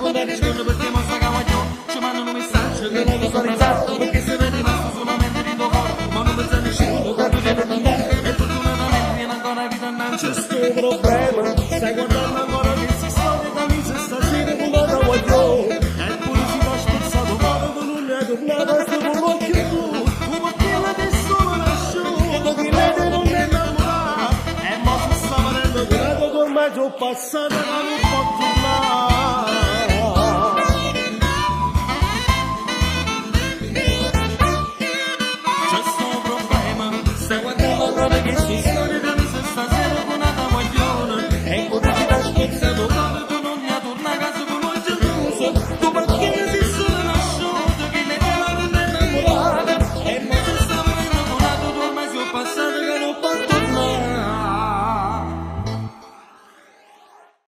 non ti rispondo perché non sa cavaglio. Ci mandano un messaggio che non lo so risalto, perché se ne è rimasto solamente di tuo corpo. Ma non pensate nessuno che tu viene di me. E fortunatamente viene ancora vita innanzi. C'è sto problema, stai guardando ancora che si storia camisa stasera con la cavaglio. Eppure si va spezzato male con un ne tornata sto con l'occhio blu. Tu perché la testa non lascio, che lei non è innamorata. E mo si sta venendo curato che ormai sono passata la